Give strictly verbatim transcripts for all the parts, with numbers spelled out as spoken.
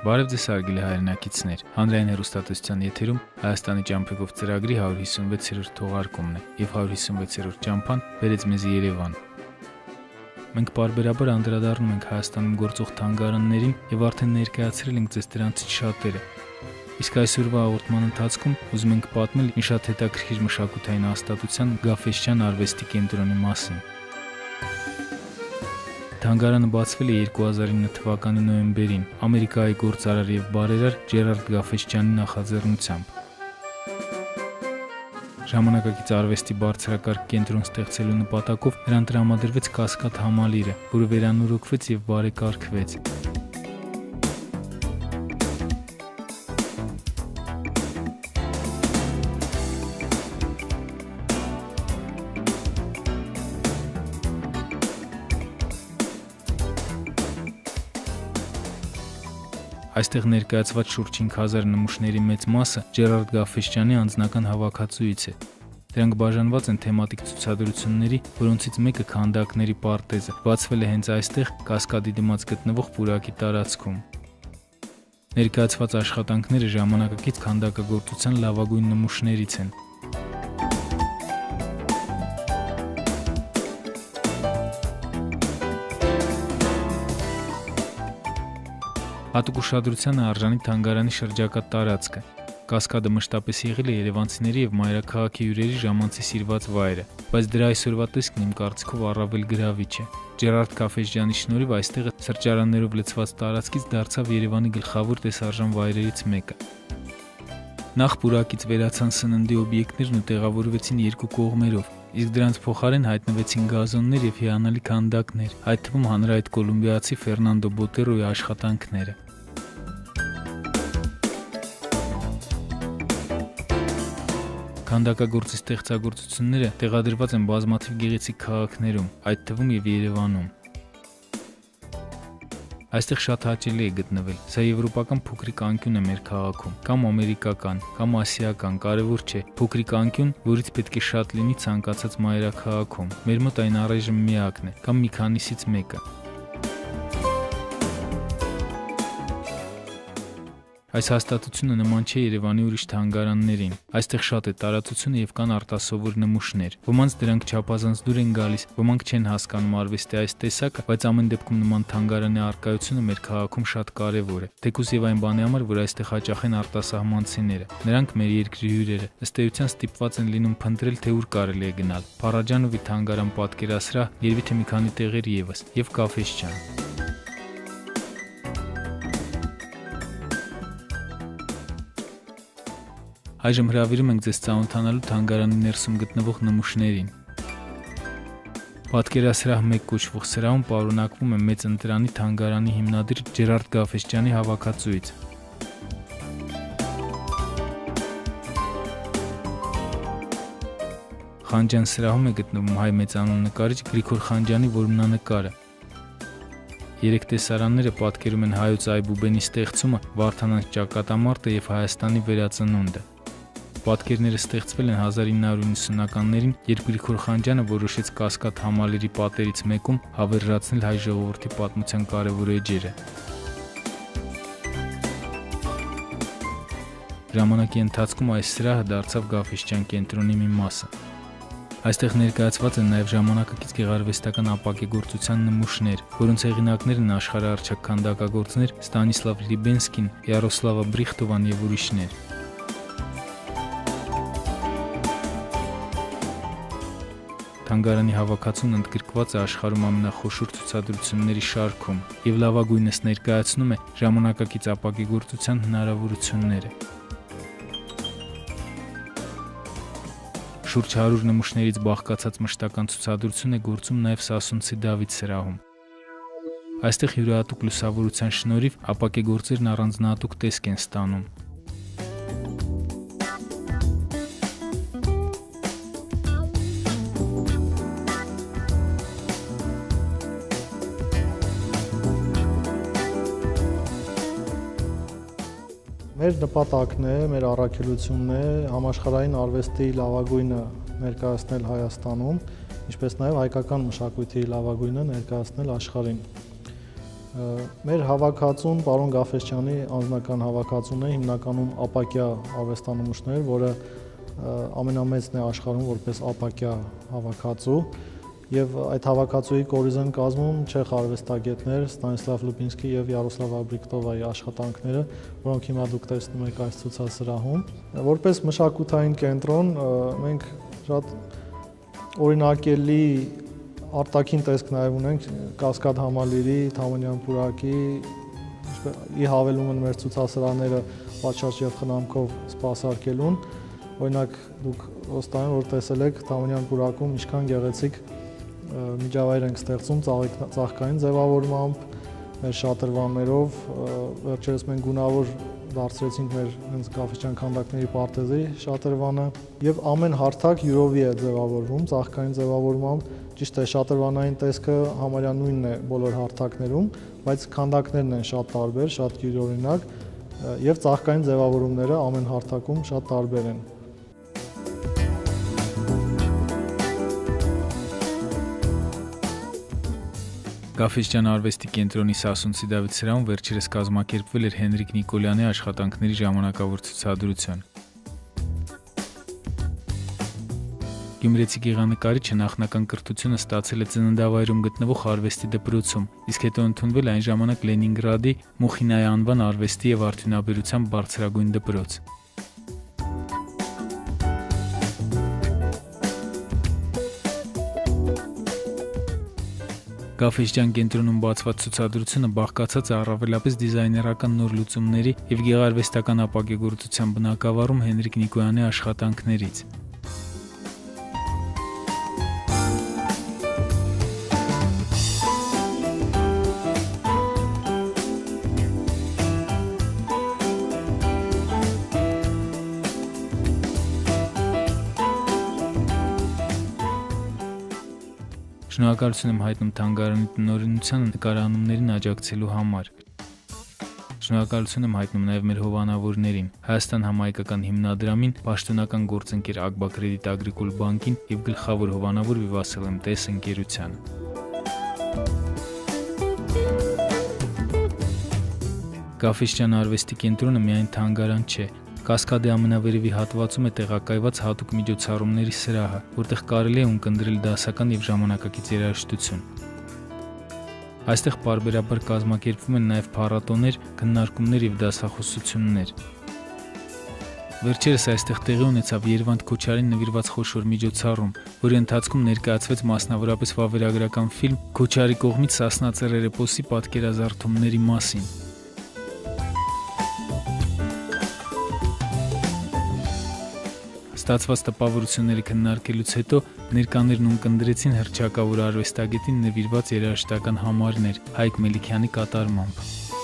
Բարև ձեզ հարգելի հայրենակիցներ, հանրային հեռուստատեսության եթերում Հայաստանի ճամփեգով ծրագրի հարյուր հիսունվեցերորդ թողարկումն է և հարյուր հիսունվեցերորդ ճամփան բերեց մեզ Երևան։ Մենք պարբերաբար անդրադառնում ենք Հայաստանում գործող թանգարաններին և արդեն ներկայացրել ենք ձեզ դրանցից շատերը։ Իսկ այսօրվա հաղորդման ընթացքում ուզում ենք պատմել մի շատ հետաքրքիր մշակութային հաստատության Cafesjian արվեստի կենտրոնի մասին։ Թանգարանը բացվել է երկու հազար ինը թվականի նոյեմբերին Ամերիկայի գործարար և բարերար Cafesjian-ի նախաձեռնությամբ։ Ժամանակակից արվեստի բարձրակարգ կենտրոն ստեղծելու նպատակով նրան տրամադրվեց Կասկադ համալիրը, որը վերանորոգվեց և բարեկարգվեց։ Այստեղ ներկայացված շուրջ հինգ հազար նմուշների մեծ մասը Cafesjian-ի անձնական հավաքածուից է։ Դրանք բաժանված են թեմատիկ ցուցադրությունների, որոնցից մեկը քանդակների պարտեզը բացվել է հենց այստեղ Կասկադի դիմաց գտնվող պուրակի տարածքում։ Ներկայացված աշխատանքները ժամանակակից քանդակագործության լավագույն նմուշներից են։ Հատուկ ուշադրության արժանի թանգարանի շրջակա տարածքը։ Կասկադը մշտապես եղել է երևանցիների և մայրաքաղաքի հյուրերի ժամանցի սիրված վայրը, բայց դրա այսօրվա տեսքն իմ կարծիքով առավել գրավիչ է։ Cafesjian-ի շնորհիվ այստեղը սրճարաններով լցված տարածքից դարձավ Երևանի գլխավոր տեսարժան վայրերից մեկը։ Նախ պուրակից վերացան սննդի օբյեկտներն ու տեղավորվեցին երկու կողմերով, իսկ դրանց փոխարեն հայտնվեցին գազոններ և հիանալի քանդակներ, այդ թվում հանրահայտ կոլումբիացի Ֆերնանդո Բոտերոյի աշխատանքները։ Քանդակագործի ստեղծագործությունները տեղադրված են բազմաթիվ գեղեցիկ քաղաքներում, այդ թվում և Երևանում։ Այստեղ շատ հաճելի է գտնվել, սա եվրոպական փոքրիկ անկյուն է մեր քաղաքում, կամ ամերիկական, կամ ասիական, կարևոր չէ, փոքրիկ անկյուն, որից պետք է շատ լինի ցանկացած մայրաքաղաքում, մեր մոտ այն առայժմ միակն է, կամ մի քանիսից մեկը։ Այս հաստատությունը նման չէ Երևանի ուրիշ թանգարաններին։ Այստեղ շատ է տարածությունը և կան արտասովոր նմուշներ։ Ոմանց դրանք չափազանց դուր են գալիս, ոմանք չեն հասկանում արվեստի այս տեսակը, բայց ամեն դեպքում նման թանգարանի առկայությունը մեր քաղաքում շատ կարևոր է։ Թեկուզ և այն բանի համար, որ այստեղ հաճախ են արտասահմանցիները։ Նրանք մեր երկրի հյուրերը, ըստ էության ստիպված են լինում փնտրել, թե ուր կարելի է գնալ։ Փարաջանովի թանգարան պատկերասրահ, երևի թե մի քանի տեղեր ևս, և Cafesjian։ Այժմ հրավիրում ենք ձեզ ծանոթանալու թանգարանի ներսում գտնվող նմուշներին։ Պատկերասրահ մեկ կոչվող սրահում պարունակվում է մեծ ընտրանի թանգարանի հիմնադիր Cafesjian-ի հավաքածուից։ Խանջյան սրահում է գտնվում հայ մեծանուն նկարիչ Գրիգոր Խանջյանի որմնանկարը։ Երեք տեսարանները պատկերում են հայոց Այբուբենի ստեղծումը, Վարդանանց ճակատամարտը և Հայաստանի վերածնունդը։ Պատկերները ստեղծվել են հազար ինը հարյուր նվությաններին, երբ Գրիգոր Խանջյանը որոշեց Կասկադ համալիրի պատերից մեկում հավերժացնել հայ ժողովրդի պատմության կարևոր էջերը։ Ժամանակի ընթացքում այս սրահը դարձավ Cafesjian կենտրոնի մի մասը։ Այստեղ ներկայացված են նաև ժամանակակից գեղարվեստական ապակեգործության նմուշներ, որոնց հեղինակներն են աշխարհահռչակ քանդակագործներ Ստանիսլավ Լիբենսկին, Յարոսլավա Բրիխտովան և ուրիշներ։ Թանգարանի հավաքածուն ընդգրկված է աշխարհում ամենախոշոր ցուցադրությունների շարքում և լավագույնս ներկայացնում է ժամանակակից ապակեգործության հնարավորությունները։ Շուրջ հարյուր նմուշներից բաղկացած մշտական ցուցադրություն է գործում նաև Սասունցի Դավիթ սրահում։ Այստեղ յուրահատուկ լուսավորության շնորհիվ ապակեգործերն առանձնահատուկ տեսք են ստանում։ Մեր նպատակն է, մեր առաքելությունն է համաշխարհային արվեստի լավագույնը ներկայացնել Հայաստանում, ինչպես նաև հայկական մշակույթի լավագույնը ներկայացնել աշխարհին։ Մեր հավաքածուն պարոն Cafesjiani անձնական հավաքածուն է, հիմնականում ապակյա արվեստանմուշներ, որը ամենամեծն է աշխարհում որպես ապակյա հավաքածու, եւ այդ հավաքածուի կորիզն կազմում չեխ արվեստագետներ Ստանիսլավ Լուբինսկի եւ Յարոսլավ Աբրիկտովայի աշխատանքները, որոնք հիմա դուք տեսնում եք այս ցուցասրահում։ Որպես մշակութային կենտրոն մենք շատ օրինակելի արտաքին տեսք նաև ունենք Կասկադ համալիրի, Թամանյան պուրակի, ի հավելում են մեր ցուցասրահները պատշաճ եւ խնամքով սպասարկելուն։ Օրինակ դուք ոստային որ տեսել եք Թամանյան պուրակում ինչքան գեղեցիկ միջավայր ենք ստեղծում ծաղկային ձևավորմամբ, մեր շատրվաններով, վերջերս մենք գունավոր դարձրեցինք մեր հենց Cafesjian քանդակների պարտեզի շատրվանը եւ ամեն հարթակ յուրովի է ձևավորվում ծաղկային ձևավորմամբ, ճիշտ է շատրվանային տեսքը համարյա նույնն է բոլոր հարթակներում, բայց քանդակներն են շատ տարբեր, շատ յուրօրինակ եւ ծաղկային ձևավորումները ամեն հարթակում շատ տարբեր են։ Cafesjian արվեստի կենտրոնի Սասունցի Դավիթ սրահում վերջերս կազմակերպվել էր Հենրիկ Նիկոլյանի աշխատանքների ժամանակավոր ցուցադրություն։ Գյումրեցի գեղանկարիչը նախնական կրթությունը ստացել է ծննդավայրում գտնվող արվեստի դպրոցում, իսկ հետո ընդունվել այն ժամանակ Լենինգրադի Մուխինայի անվան արվեստի եւ արդյունաբերության բարձրագույն դպրոց։ Cafesjian կենտրոնում բացված ցուցադրությունը բաղկացած է առավելապես դիզայներական նոր լուծումների եւ գեղարվեստական ապակեգործության բնագավառում Հենրիկ Նիկոլյանի աշխատանքներից։ Շնորհակալություն եմ հայտնում թանգարանի տնօրինությանը նկարանումներին աջակցելու համար։ Շնորհակալություն եմ հայտնում նաև մեր հովանավորներին, Հայաստան համահայկական հիմնադրամին, պաշտոնական գործընկեր Ագբա Կրեդիտ Ագրիկոլ բանկին եւ գլխավոր հովանավոր Վիվասել էմ տես ընկերությանը։ Cafesjian արվեստի կենտրոնը միայն թանգարան չէ։ Կասկադի ամենավերևի հատվածում է տեղակայված հատուկ միջոցառումների սրահը, որտեղ կարելի է ունկնդրել դասական եւ ժամանակակից երաժշտություն։ Այստեղ պարբերաբար կազմակերպվում են նաեւ փառատոներ, քննարկումներ եւ դասախոսություններ։ Վերջերս այստեղ տեղի ունեցավ Երվանդ Քոչարին նվիրված խոշոր միջոցառում, որի ընթացքում ներկայացվեց մասնավորապես վավերագրական ֆիլմ Քոչարի կողմից Սասնա Ծռերեպոսի պատկերազարդումների մասին։ Ստացված տպավորությունների քննարկելուց հետո ներկաներն ունկնդրեցին հռչակավոր արվեստագետին նվիրված երաժշտական համարներ Հայկ Մելիքյանի կատարմամբ։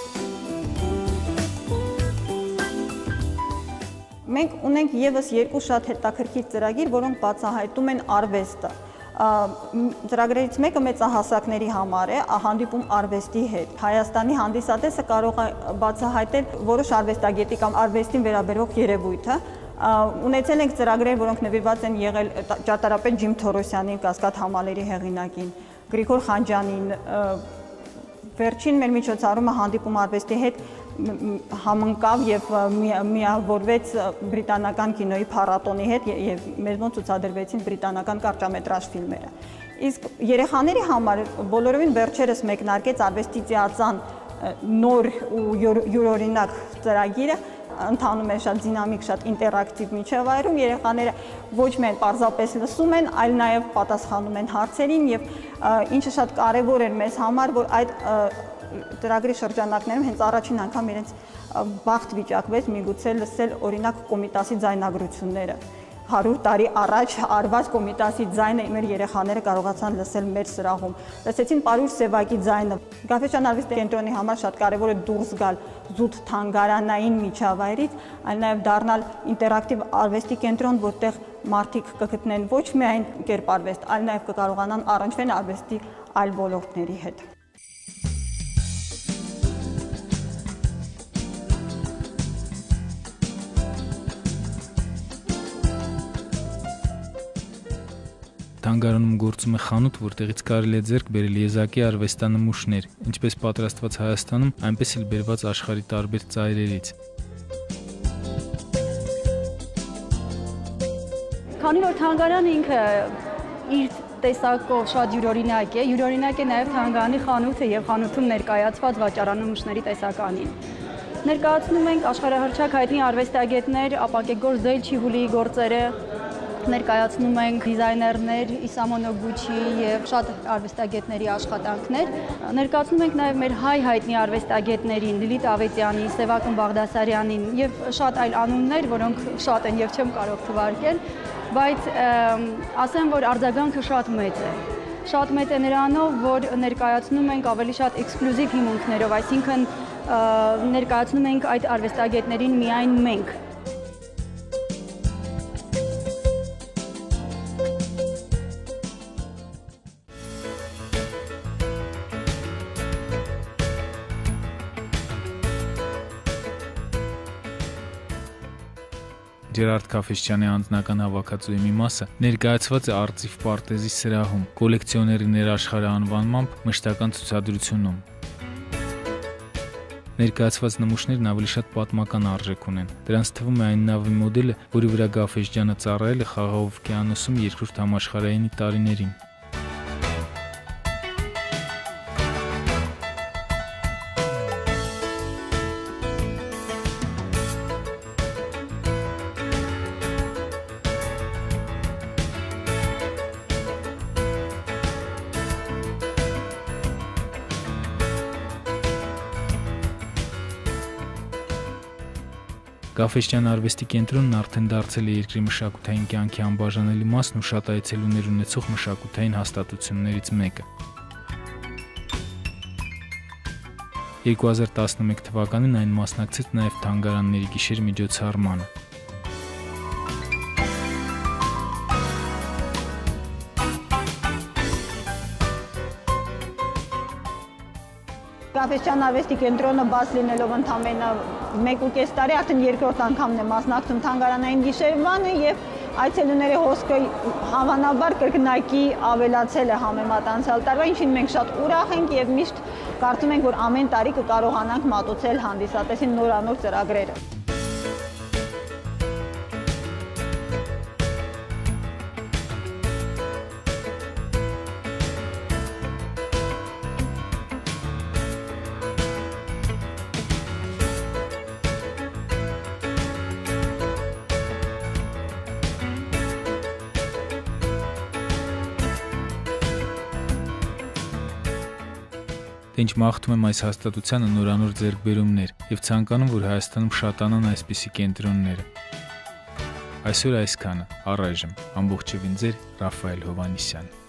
Մենք ունենք եւս երկու շատ հետաքրքիր ծրագիր, որոնք բացահայտում են արվեստը։ Ծրագրերից մեկը մեծահասակների համար է հանդիպում արվեստի հետ։ Հայաստանի հանդիսատեսը կարող է բացահայտել որոշ արվեստագետի կամ արվեստին վերաբերող երևույթը։ Ունեցել ենք ծրագրեր, որոնք նվիրված են եղել ճարտարապետ Ջիմ Թորոսյանին, Կասկադ համալիրի հեղինակին, Գրիգոր Խանջյանին։ Վերջին մեր միջոցառումը հանդիպում արվեստի հետ համընկավ եւ միավորվեց բրիտանական կինոյի փառատոնի հետ եւ մեզ մոտ ցուցադրվեցին բրիտանական կարճամետրաժ ֆիլմերը։ Իսկ երեխաների համար բոլորովին վերջերս մեկնարկեց արվեստի ծիածան նոր ու յուրօրինակ ծրագիրը, ընթանում է շատ դինամիկ, շատ ինտերակտիվ միջավայրում, երեխաները ոչ միայն պարզապես լսում են, այլ նաև պատասխանում են հարցերին եւ ինչը շատ կարեւոր էր մեզ համար, որ այդ ծրագրի շրջանակներում հենց առաջին անգամ իրենց բախտ վիճակվեց միգուցե լսել օրինակ Կոմիտասի ձայնագրությունները։ հարյուր տարի առաջ արված Կոմիտասի ձայնը մեր երեխաները կարողացան լսել մեր սրահում։ Լսեցին Պարուր Սևակի ձայնը։ Cafesjian արվեստի կենտրոնի համար շատ կարևոր է դուրս գալ զուտ թանգարանային միջավայրից, այլ նաև դառնալ ինտերակտիվ արվեստի կենտրոն, որտեղ մարդիկ կգտնեն ոչ միայն կերպարվեստ, այլ նաև կկարողանան առնչվել արվեստի այլ ոլորտների հետ։ Թանգարանում գործում է խանութ, որտեղից կարելի է ձեռք բերել եզակի արվեստանմուշներ, ինչպես պատրաստված Հայաստանում, այնպես էլ բերված աշխարհի տարբեր ծայրերից։ Քանի որ թանգարանը ինքը իր տեսակով շատ յուրօրինակ է, յուրօրինակ է նաև թանգարանի խանութը եւ խանութում ներկայացված վաճառանմուշների տեսականին։ Ներկայացնում ենք աշխարհահռչակ հայտնի արվեստագետներ, ապակեգործ Դել Չիհուլիի գործերը, ներկայացնում ենք դիզայներներ, Իսամո Նոգուչի եւ շատ արվեստագետների աշխատանքներ, ներկայացնում ենք նաև մեր հայ հայտնի արվեստագետներին, Լիլիթ Ավետյանի, Սևակն Բաղդասարյանին եւ շատ այլ անուններ, որոնք շատ են եւ չեմ կարող թվարկել, բայց ասեմ, որ արձագանքը շատ մեծ է։ Շատ մեծ է նրանով, որ ներկայացնում ենք ավելի շատ էքսկլյուզիվ հիմունքներով, այսինքն ներկայացնում ենք այդ արվեստագետներին միայն մենք։ Ջերարդ Cafesjian-ի անձնական հավաքածուի մի մասը ներկայացված է արծիվ պարտեզի սրահում, կոլեկցիոների ներաշխարհ անվանմամբ մշտական ցուցադրությունում։ Ներկայացված նմուշներն ավելի շատ պատմական արժեք ունեն։ Դրանց թվում է այն նավի մոդելը, որի վրա Cafesjian-ը ծառայել է Խաղաղ օվկիանոսում երկրորդ համաշխարհայինի տարիներին։ Cafesjian արվեստի կենտրոնն արդեն դարձել է երկրի մշակութային կյանքի անբաժանելի մասն ու շատ այցելուներ ունեցող մշակութային հաստատություններից մեկը։ երկու հազար տասնմեկ թվականին այն մասնակցեց նաև թանգարանների գիշեր միջոցառմանը։ Cafesjian արվեստի կենտրոնը բաց լինելով ընդամենը մեկ ու կես տարի, արդեն երկրորդ անգամն է մասնակցում թանգարանային գիշերվանը եւ այցելուների հոսքը հավանաբար կրկնակի ավելացել է համեմատ անցյալ տարվա, ինչին մենք շատ ուրախ ենք եւ միշտ կարծում ենք, որ ամեն տարի կկարողանանք մատուցել հանդիսատեսին նորանոր ծրագրերը։ Թե ինչ մաղթում եմ այս հաստատությանը նորանոր ձեռքբերումներ եւ ցանկանում, որ Հայաստանում շատանան այսպիսի կենտրոնները։ Այսօր այսքանը, առայժմ ամբողջովին ձեր Ռաֆայել Հովհաննիսյան։